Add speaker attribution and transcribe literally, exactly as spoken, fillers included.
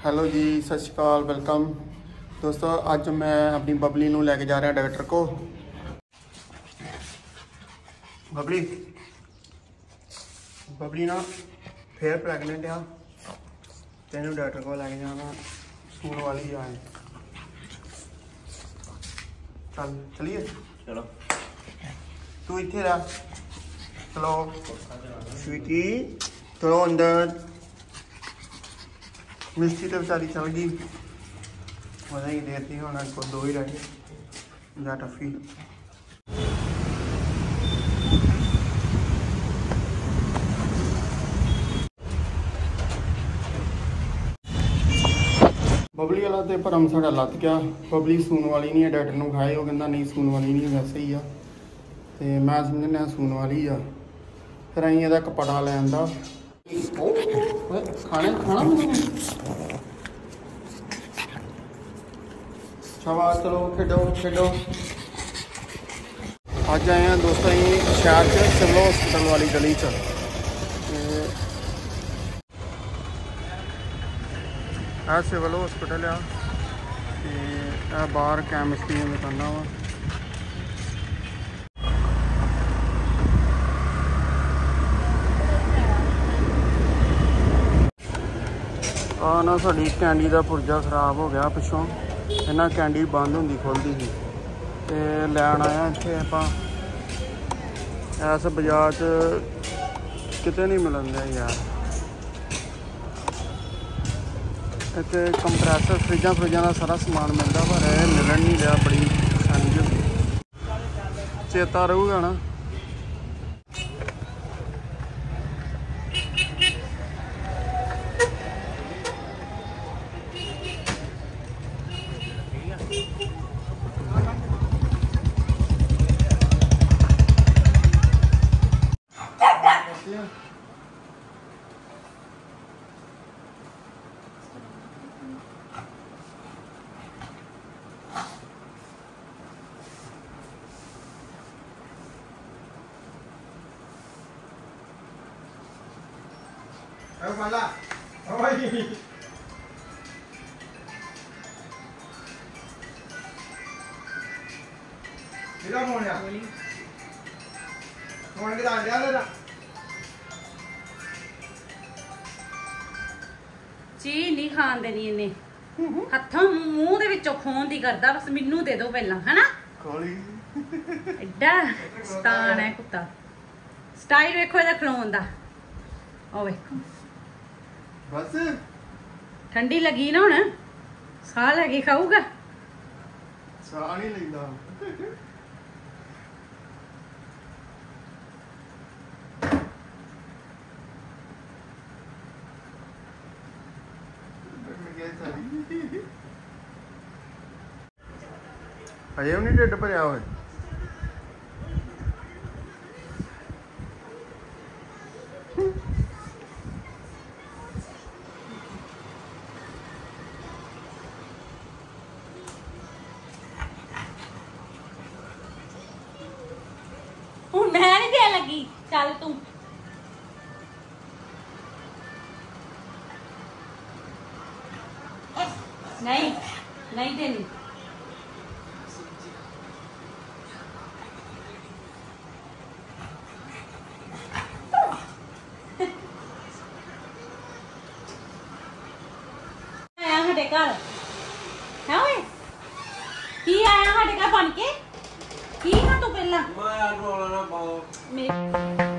Speaker 1: Hello जी, सत श्री अकाल, welcome दोस्तों। अज मैं अपनी बबली नूं लैके जा रहा डॉक्टर को। बबली बबली ना फिर प्रैगनेंट आ, तेन डॉक्टर को लैके जाना, सून वाली जाए। चल चलिए,
Speaker 2: चलो
Speaker 1: तू इत्थे रह। चलो स्वीटी, चलो अंदर। मिस्टी तो बेचारी चल गई, वजह ही देर थी। हम को दो ही रह गए जा टफी। बबली वाला तो भरम साढ़ा लत गया। बबली सून वाली नहीं है, डॉक्टर ने खाए, वो कहता नहीं सून वाली नहीं, वैसे ही आ। तो मैं समझना सून वाली आ। फिर अं यदा कपड़ा लैंदा खाने खाना शाबाश। चलो खेडो खेडो। अज आए हैं दोस्तों अं शहर च सिविल हॉस्पिटल वाली गली च। यह सिविल हॉस्पिटल आ, बाहर कैमिस्ट दी दुकाना वा। आ ना साड़ी कैंडी का पुर्जा खराब हो गया पिछों, इन्ना कैंडी बंद होंगी खुलती थी। तो लैन आया इतने आप इस बाजार च किते नहीं मिलन दिया यार। इतने कंप्रैसर फ्रिजा फ्रिजा का सारा समान मिलता, पर यह मिलन नहीं रहा। बड़ी परेशानी होगी, चेता रहूगा ना। Mala, oh ini. Tidak mau ya? Mau kita ada ada.
Speaker 3: चीज नहीं खान देनी इन्हें, हथों मूंह दे विचों खोन दी करदा। बस मैनू दे दो पहला, है ना?
Speaker 1: खोली
Speaker 3: एड्डा शतान है कुत्ता। स्टाइल वेखो इहदा खलोन दा, ओ वेखो।
Speaker 1: बस
Speaker 3: ठंडी लगी ना हुण, साह लैके खाऊगा।
Speaker 1: साह नहीं लगता। अजे भी नहीं ढिड भरिया हो।
Speaker 3: मैं नहीं दे लगी, चल तू। नहीं नहीं देनी। आया हटे घर है ओए, की आया हटे घर बन के? की हाँ तू पहला
Speaker 2: मैं यार रोला ना पाओ।
Speaker 3: मेरे